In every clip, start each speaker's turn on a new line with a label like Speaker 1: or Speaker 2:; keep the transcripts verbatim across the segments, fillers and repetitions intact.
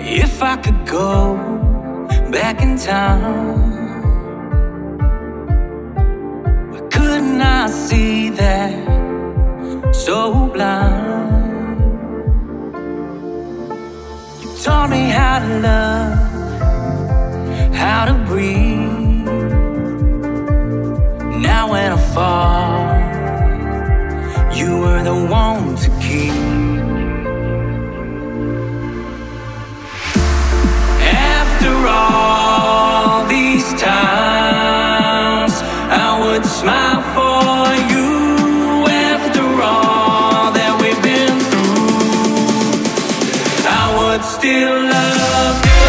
Speaker 1: If I could go back in time, why couldn't I see that so blind? You taught me how to love, how to breathe. Now when I fall, you were the one to keep. After all these times, I would smile for you. After all that we've been through, I would still love you.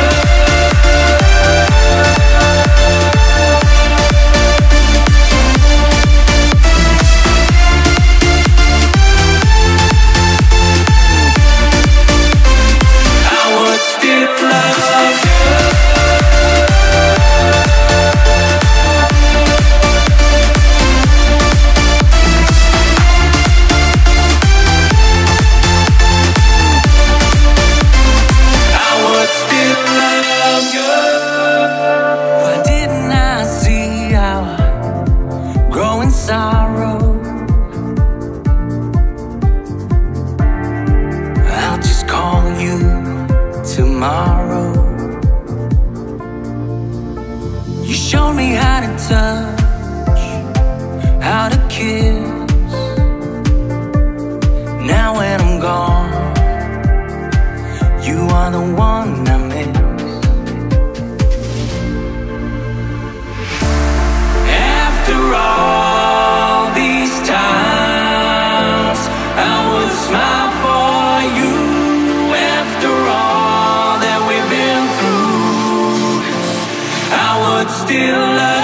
Speaker 1: Tomorrow, you showed me how to touch, how to kiss. Now when I'm gone, you are the one I miss. After all these times, I would smile for you. After all still love.